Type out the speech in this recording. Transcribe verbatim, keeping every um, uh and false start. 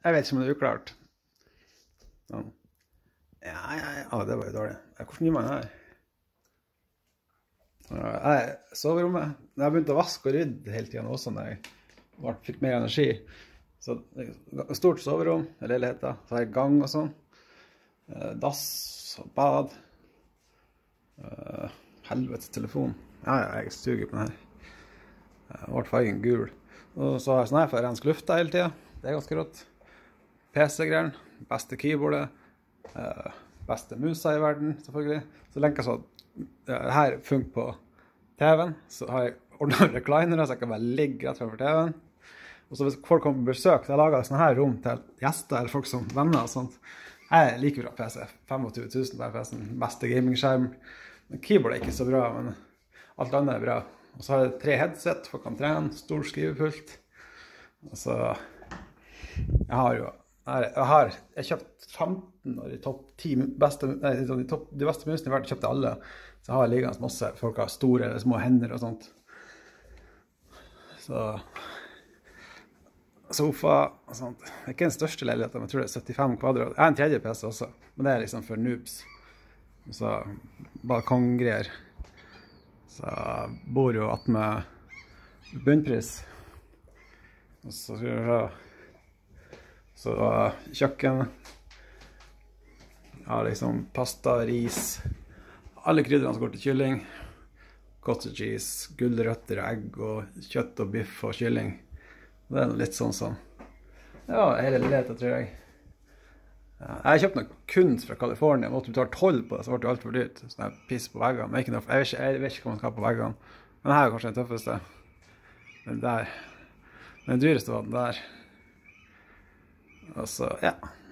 jeg vet ikke om det er uklart. Sånn. Ja, ja, ja, det var jo dårlig. Hvordan gjør man det her? Jeg, soverommet, når jeg begynte å vaske og rydde hele tiden også, når jeg fikk mer energi. Så stort soverom, leiligheter, så har jeg gang og sånn. Dass og bad. Helvetes telefon. Ja, ja, jeg suger på den her. Jeg ble fargen gul. Og så har jeg sånn her for å renske lufta hele tiden. Det er ganske rått. P C-greier, beste keyboardet, beste musa i verden, selvfølgelig. Så lenker jeg så at det her funker på T V-en. Så har jeg ordnet reclinere, så jeg kan bare ligge rett fremfor T V-en. Og så hvis folk kommer på besøk, så har jeg laget sånne her rom til gjester eller folk som venner og sånt. Jeg liker bra P C. tjuefem tusen per P C-en, beste gamingskjerm. Men keyboard er ikke så bra, men alt annet er bra. Og så har jeg tre headset, folk kan trene, stor skrivepult. Og så, jeg har jo, jeg har, jeg kjøpt femten av de topp ti beste, nei, de, topp, de beste musene i verden, kjøpte alle. Så jeg har liggende masse, folk har store eller små hender og sånt. Så, sofa og sånt. Det er ikke den største leiligheten, men jeg tror det er syttifem kvadrat. Jeg har en tredje P C også, men det er liksom for noobs. Så, balkonggreier. Så jeg bor jo at med bunnpris. Og så skal vi se. Så kjøkken. Jeg har liksom pasta, ris. Alle krydderne som går til kylling. Cottage cheese, gulrøtter, egg og kjøtt og biff og kylling. Det er litt sånn sånn. Ja, hele leiligheten tror jeg. Jeg har kjøpt noe kunst fra California, jeg måtte betale tolv på det, så ble det alt for dyrt. Sånn jeg piss på veggene, jeg vet, ikke, jeg, vet ikke, jeg vet ikke hva man skal ha på veggene. Men denne er kanskje den tøffeste. Den der. Den dyreste var den der. Og så, ja.